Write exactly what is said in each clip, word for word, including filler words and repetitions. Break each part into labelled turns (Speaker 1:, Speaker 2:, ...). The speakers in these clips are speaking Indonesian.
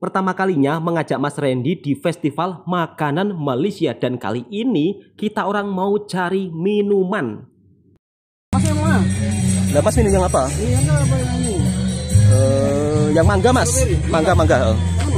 Speaker 1: pertama kalinya mengajak Mas Randy di festival makanan Malaysia. Dan kali ini kita orang mau cari minuman.
Speaker 2: Mas yang mana?
Speaker 1: Nah, Mas minum yang apa?
Speaker 2: Ini yang apa yang ini?
Speaker 1: Uh, yang mangga Mas. Mangga mangga. Oh.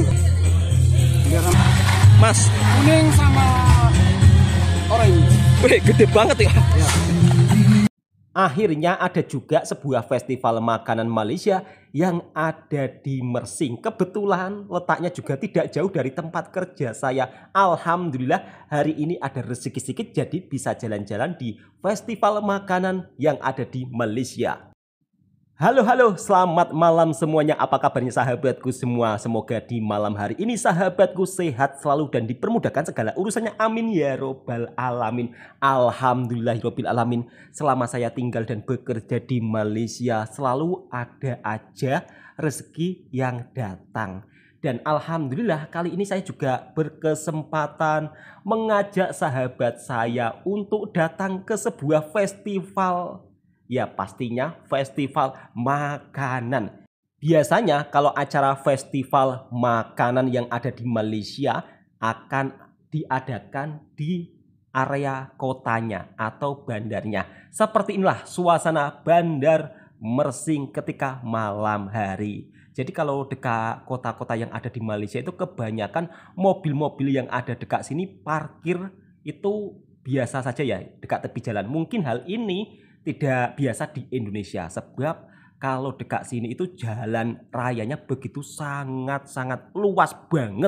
Speaker 1: Mas.
Speaker 2: Kuning sama oranye.
Speaker 1: Wih, gede banget ya.
Speaker 2: Ya.
Speaker 1: Akhirnya ada juga sebuah festival makanan Malaysia yang ada di Mersing. Kebetulan letaknya juga tidak jauh dari tempat kerja saya. Alhamdulillah hari ini ada rezeki sedikit jadi bisa jalan-jalan di festival makanan yang ada di Malaysia. Halo halo, selamat malam semuanya. Apa kabarnya sahabatku semua? Semoga di malam hari ini sahabatku sehat selalu dan dipermudahkan segala urusannya. Amin ya robbal alamin. Alhamdulillahirabbil alamin. Selama saya tinggal dan bekerja di Malaysia selalu ada aja rezeki yang datang. Dan alhamdulillah kali ini saya juga berkesempatan mengajak sahabat saya untuk datang ke sebuah festival. Ya pastinya festival makanan. Biasanya kalau acara festival makanan yang ada di Malaysia akan diadakan di area kotanya atau bandarnya. Seperti inilah suasana bandar Mersing ketika malam hari. Jadi kalau dekat kota-kota yang ada di Malaysia itu kebanyakan mobil-mobil yang ada dekat sini parkir itu biasa saja ya dekat tepi jalan. Mungkin hal ini tidak biasa di Indonesia sebab kalau dekat sini itu jalan rayanya begitu sangat-sangat luas banget.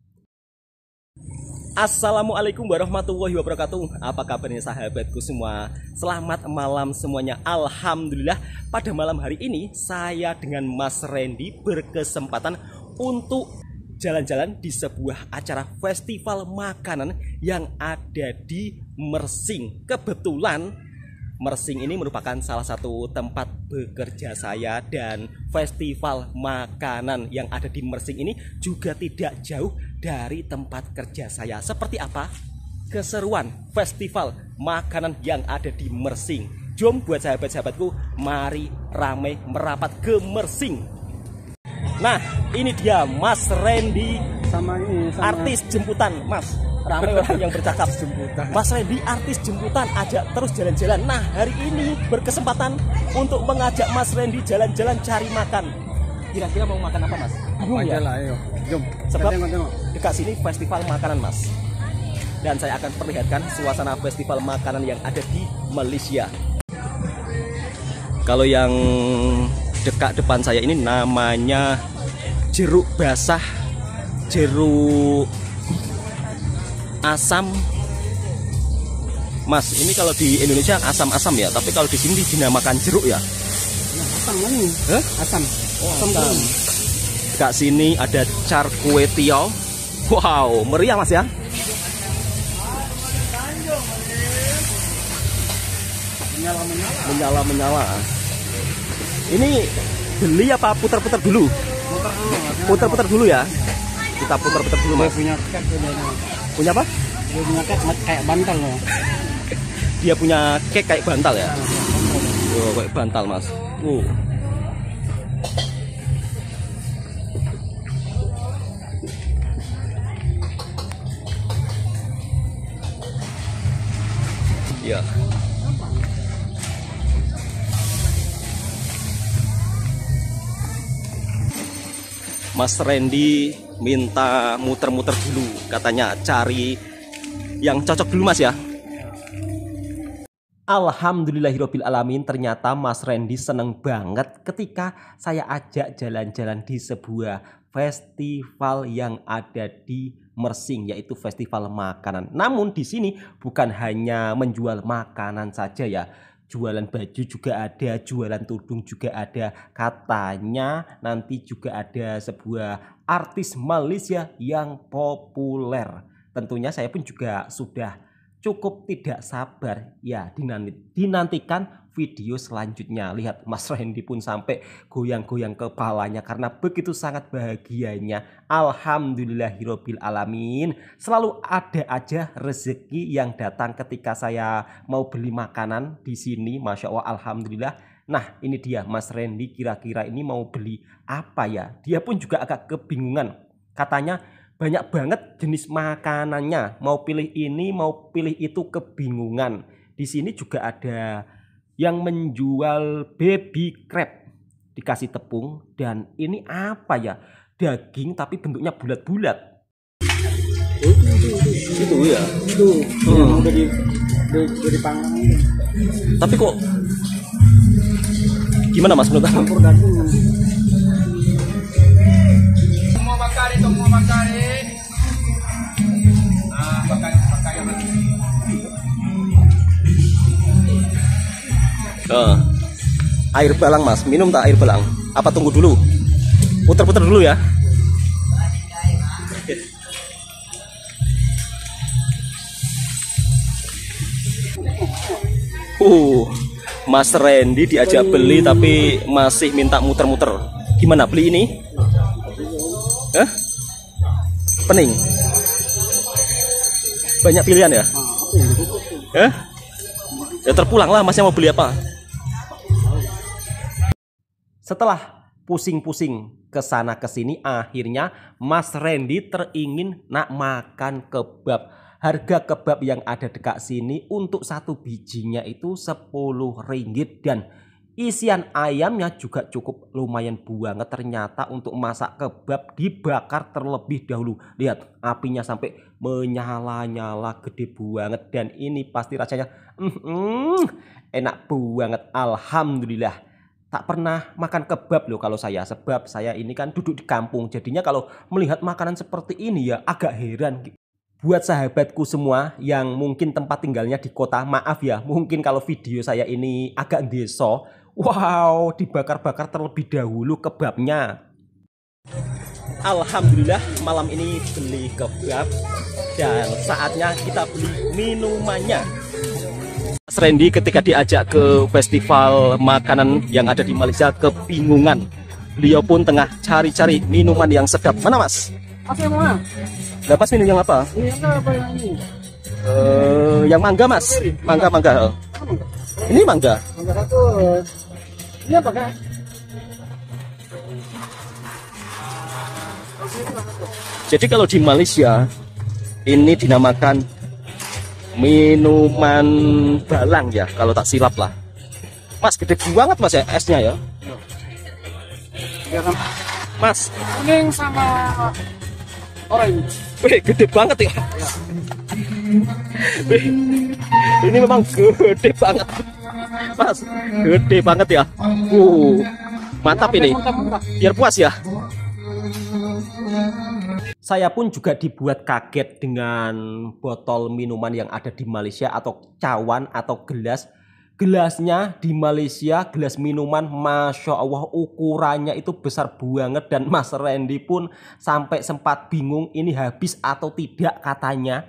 Speaker 1: Assalamualaikum warahmatullahi wabarakatuh. Apa kabarnya sahabatku semua? Selamat malam semuanya. Alhamdulillah pada malam hari ini saya dengan Mas Randy berkesempatan untuk jalan-jalan di sebuah acara festival makanan yang ada di Mersing. Kebetulan Mersing ini merupakan salah satu tempat bekerja saya dan festival makanan yang ada di Mersing ini juga tidak jauh dari tempat kerja saya. Seperti apa keseruan festival makanan yang ada di Mersing? Jom buat sahabat-sahabatku, mari ramai merapat ke Mersing. Nah, ini dia Mas Randy
Speaker 2: sama ini sama
Speaker 1: artis jemputan, Mas. Ramai orang yang bercakap
Speaker 2: jemputan.
Speaker 1: Mas Randy artis jemputan, ajak terus jalan-jalan. Nah hari ini berkesempatan untuk mengajak Mas Randy jalan-jalan cari makan. Kira-kira mau makan apa Mas?
Speaker 2: Apa aja lah, ayo. Jom.
Speaker 1: Sebab
Speaker 2: tengok, tengok.
Speaker 1: dekat sini festival makanan Mas. Dan saya akan perlihatkan suasana festival makanan yang ada di Malaysia. Kalau yang dekat depan saya ini namanya jeruk basah, jeruk asam. Mas, ini kalau di Indonesia asam-asam ya, tapi kalau di sini dinamakan jeruk ya.
Speaker 2: Nah, asam kan ini?
Speaker 1: Hah?
Speaker 2: Asam.
Speaker 1: Oh,
Speaker 2: asam. asam.
Speaker 1: Dekat sini ada char kway teow. Wow, meriah Mas ya.
Speaker 2: Menyala-menyala.
Speaker 1: Menyala-menyala. Ini beli apa putar-putar dulu?
Speaker 2: Putar dulu.
Speaker 1: Putar-putar dulu ya. Kita putar-putar dulu Mas.
Speaker 2: Punya kek
Speaker 1: Punya apa?
Speaker 2: Dia punya kek kayak bantal loh.
Speaker 1: Dia punya kek kayak bantal ya? Oh, kayak bantal Mas. Uh. Ya. Mas Randy minta muter-muter dulu, katanya cari yang cocok dulu Mas ya. Alhamdulillahirabbil alamin, ternyata Mas Randy seneng banget ketika saya ajak jalan-jalan di sebuah festival yang ada di Mersing, yaitu festival makanan. Namun di sini bukan hanya menjual makanan saja ya. Jualan baju juga ada, jualan tudung juga ada. Katanya nanti juga ada sebuah artis Malaysia yang populer. Tentunya saya pun juga sudah cukup tidak sabar ya dinantikan video selanjutnya. Lihat Mas Randy pun sampai goyang-goyang kepalanya karena begitu sangat bahagianya. Alhamdulillahirabbil alamin. Selalu ada aja rezeki yang datang ketika saya mau beli makanan di sini. Masya Allah, alhamdulillah. Nah ini dia Mas Randy, kira-kira ini mau beli apa ya? Dia pun juga agak kebingungan. Katanya banyak banget jenis makanannya. Mau pilih ini, mau pilih itu kebingungan. Di sini juga ada yang menjual baby crab. Dikasih tepung dan ini apa ya? Daging tapi bentuknya bulat-bulat. Itu ya.
Speaker 2: Itu yang udah di udah dipanggang.
Speaker 1: Tapi kok gimana Mas menurut Abang?
Speaker 2: Campur daging.
Speaker 3: Semua bakari, semua bakari. Nah, bakari, bakari.
Speaker 1: Uh, air balang Mas, minum tak air balang? Apa tunggu dulu? Puter-puter dulu ya. Uh, Mas Randy diajak beli tapi masih minta muter-muter. Gimana beli ini? Hah? Pening. Banyak pilihan ya? Hah? Ya terpulang lah, Masnya mau beli apa? Setelah pusing-pusing ke sana ke sini, akhirnya Mas Randy teringin nak makan kebab. Harga kebab yang ada dekat sini untuk satu bijinya itu sepuluh ringgit dan isian ayamnya juga cukup lumayan banget. Ternyata untuk masak kebab dibakar terlebih dahulu. Lihat apinya sampai menyala-nyala gede banget dan ini pasti rasanya mm, mm, enak banget. Alhamdulillah. Tak pernah makan kebab loh kalau saya, sebab saya ini kan duduk di kampung. Jadinya kalau melihat makanan seperti ini ya agak heran. Buat sahabatku semua yang mungkin tempat tinggalnya di kota, maaf ya, mungkin kalau video saya ini agak deso. Wow, dibakar-bakar terlebih dahulu kebabnya. Alhamdulillah malam ini beli kebab dan saatnya kita beli minumannya. Mas Randy ketika diajak ke festival makanan yang ada di Malaysia kebingungan. Beliau pun tengah cari-cari minuman yang sedap. Mana Mas?
Speaker 2: Apa yang mana?
Speaker 1: Dapat minum yang apa?
Speaker 2: Ini apa yang ini?
Speaker 1: Uh, yang mangga Mas, mangga mangga. Ini mangga.
Speaker 2: Mangga satu. Ini apa kan?
Speaker 1: Jadi kalau di Malaysia ini dinamakan minuman balang ya, kalau tak silap lah. Mas gede banget Mas ya esnya ya. Mas.
Speaker 2: Kuning sama orange.
Speaker 1: Wih, gede banget ya. Wih, ini memang gede banget, Mas. Gede banget ya. Uh, mantap ini. Biar puas ya. Saya pun juga dibuat kaget dengan botol minuman yang ada di Malaysia atau cawan atau gelas. Gelasnya di Malaysia, gelas minuman, Masya Allah ukurannya itu besar banget. Dan Mas Randy pun sampai sempat bingung ini habis atau tidak katanya.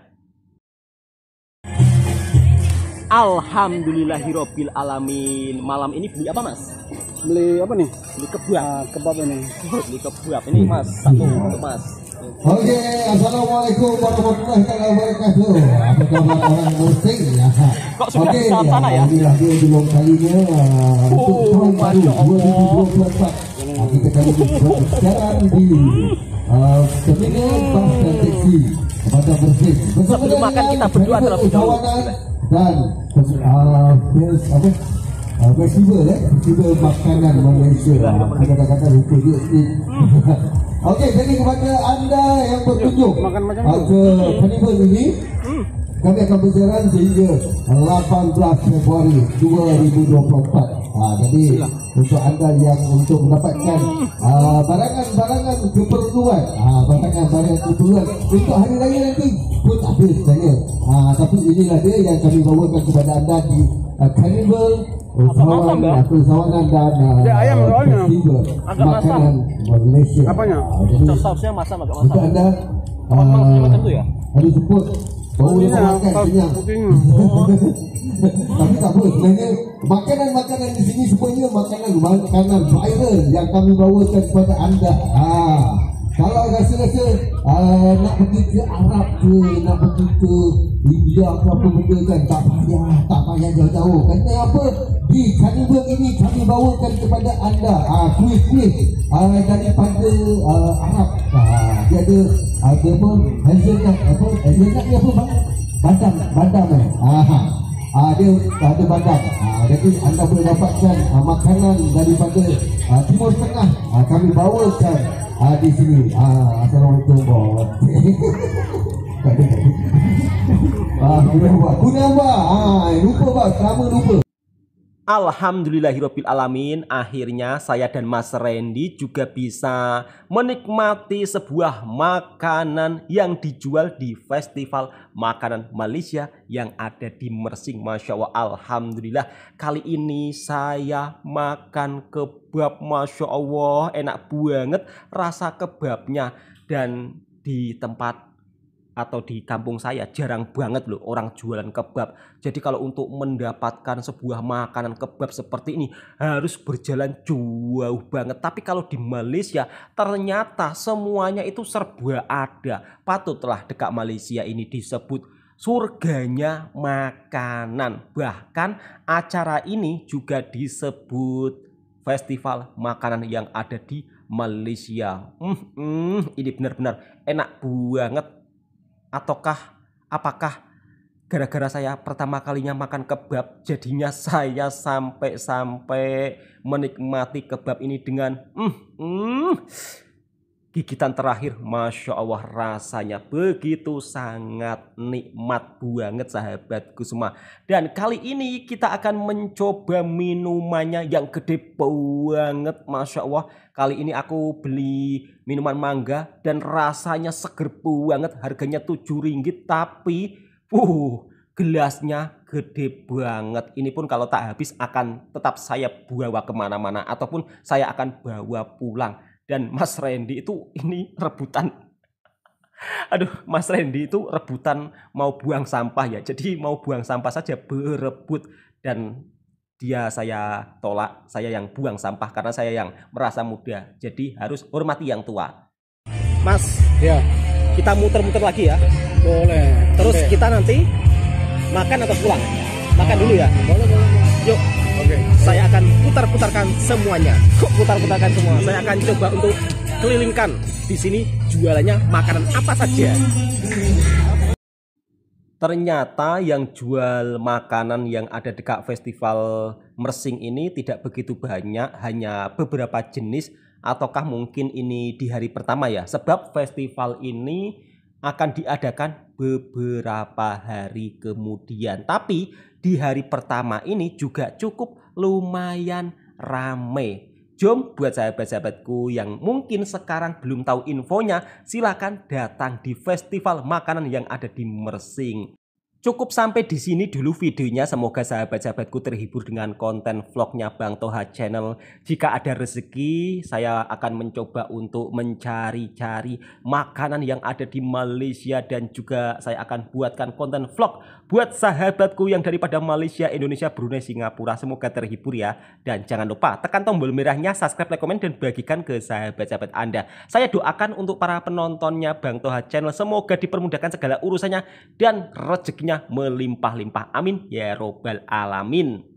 Speaker 1: Alhamdulillahirobbil alamin. Malam ini beli apa Mas?
Speaker 2: Beli apa nih?
Speaker 1: Beli kebab.
Speaker 2: Nah, kebab ini.
Speaker 1: Beli kebab ini Mas, satu untuk Mas.
Speaker 4: Oke, assalamualaikum warahmatullahi wabarakatuh. Apa kabar orang musik ya?
Speaker 1: Kok sudah
Speaker 4: Oke,
Speaker 1: di sana ya?
Speaker 4: Alhamdulillah dia belum kalinya untuk tahun baru dua ribu dua puluh empat. Kita kali ini berjalan di Terminal Bus dan Taksi Bandar Bersih.
Speaker 1: Sebelum makan kita berdoa terlebih dahulu.
Speaker 4: Dan uh, apa? Uh, festival ya, festival makanan Malaysia. Kata-kata lupa juga sikit. Okey, jadi kepada anda yang berkunjung
Speaker 2: Makan macam
Speaker 4: uh, ke festival ini, kami akan berjalan sehingga lapan belas Februari dua ribu dua puluh empat. Ha, jadi untuk anda yang untuk mendapatkan uh, barangan-barangan keperluan, uh, barangan-barangan keperluan untuk hari raya nanti pun habis sebenarnya. Uh, tapi inilah dia yang kami bawakan kepada anda di uh, Carnival Usahawan atau Usahawan dan uh,
Speaker 2: Ya, ayam rollnya.
Speaker 4: festival
Speaker 2: Agak
Speaker 4: makanan Malaysia.
Speaker 2: Apanya?
Speaker 4: Uh, jadi
Speaker 1: Sausnya masam agak
Speaker 4: untuk
Speaker 1: masam.
Speaker 4: anda
Speaker 1: Makan
Speaker 4: uh,
Speaker 1: makan tu ya?
Speaker 4: ada support baru dia
Speaker 2: Putihnya,
Speaker 4: makan
Speaker 2: saus
Speaker 4: kenyang.
Speaker 2: putihnya.
Speaker 4: Tapi tak apa, sebenarnya makanan-makanan di sini semuanya makanan makanan viral yang kami bawakan kepada anda. Ah, kalau rasa-rasa uh, nak pergi ke Arab ke, nak pergi ke India ke apa benda kan, tak payah, tak payah jauh-jauh. Kerana apa? Di Carnival ini kami bawakan kepada anda ah, kuih-kuih uh, daripada uh, Arab. Ah, dia ada ada apa hazelnut apa hazelnut ni apa bang? Badam, badam eh. Aha. Ah, dia ada badam. Ah, jadi anda boleh dapatkan ah, makanan daripada ah, Timur Tengah. Ah, kami bawakan ah, di sini. Ah, Assalamualaikum bos. Ah, Gunawa, Gunawa. Ah, lupa bang, lama lupa.
Speaker 1: Alhamdulillahirabbil alamin, akhirnya saya dan Mas Randy juga bisa menikmati sebuah makanan yang dijual di Festival Makanan Malaysia yang ada di Mersing. Masya Allah, alhamdulillah. Kali ini saya makan kebab, Masya Allah, enak banget rasa kebabnya. Dan di tempat atau di kampung saya jarang banget loh orang jualan kebab. Jadi kalau untuk mendapatkan sebuah makanan kebab seperti ini harus berjalan jauh banget. Tapi kalau di Malaysia ternyata semuanya itu serba ada. Patutlah dekat Malaysia ini disebut surganya makanan. Bahkan acara ini juga disebut festival makanan yang ada di Malaysia. Hmm, hmm, ini benar-benar enak banget. Ataukah apakah gara-gara saya pertama kalinya makan kebab jadinya saya sampai-sampai menikmati kebab ini dengan mm, mm, gigitan terakhir. Masya Allah, rasanya begitu sangat nikmat banget sahabatku semua. Dan kali ini kita akan mencoba minumannya yang gede banget. Masya Allah, kali ini aku beli minuman mangga dan rasanya seger banget. Harganya tujuh ringgit, tapi uh, gelasnya gede banget. Ini pun kalau tak habis akan tetap saya bawa kemana-mana ataupun saya akan bawa pulang. Dan Mas Randy itu ini rebutan. Aduh, Mas Randy itu rebutan mau buang sampah ya. Jadi mau buang sampah saja berebut. Dan dia saya tolak, saya yang buang sampah karena saya yang merasa muda. Jadi harus hormati yang tua. Mas,
Speaker 2: Ya,
Speaker 1: kita muter-muter lagi ya.
Speaker 2: boleh.
Speaker 1: Terus
Speaker 2: Oke.
Speaker 1: kita nanti makan atau pulang? Makan dulu ya.
Speaker 2: Boleh, boleh.
Speaker 1: Yuk.
Speaker 2: Oke.
Speaker 1: Saya akan putar-putarkan semuanya. Kok putar-putarkan semua? Saya akan coba untuk kelilingkan di sini jualannya makanan apa saja. Ternyata yang jual makanan yang ada dekat festival Mersing ini tidak begitu banyak, hanya beberapa jenis. Ataukah mungkin ini di hari pertama ya? Sebab festival ini akan diadakan beberapa hari kemudian. Tapi di hari pertama ini juga cukup lumayan rame. Jom buat sahabat-sahabatku yang mungkin sekarang belum tahu infonya, silakan datang di festival makanan yang ada di Mersing. Cukup sampai di sini dulu videonya. Semoga sahabat-sahabatku terhibur dengan konten vlognya Bang Toha Channel. Jika ada rezeki, saya akan mencoba untuk mencari-cari makanan yang ada di Malaysia. Dan juga saya akan buatkan konten vlog buat sahabatku yang daripada Malaysia, Indonesia, Brunei, Singapura. Semoga terhibur ya. Dan jangan lupa tekan tombol merahnya, subscribe, like, komen, dan bagikan ke sahabat-sahabat Anda. Saya doakan untuk para penontonnya Bang Toha Channel, semoga dipermudahkan segala urusannya dan rezekinya melimpah-limpah. Amin ya robbal alamin.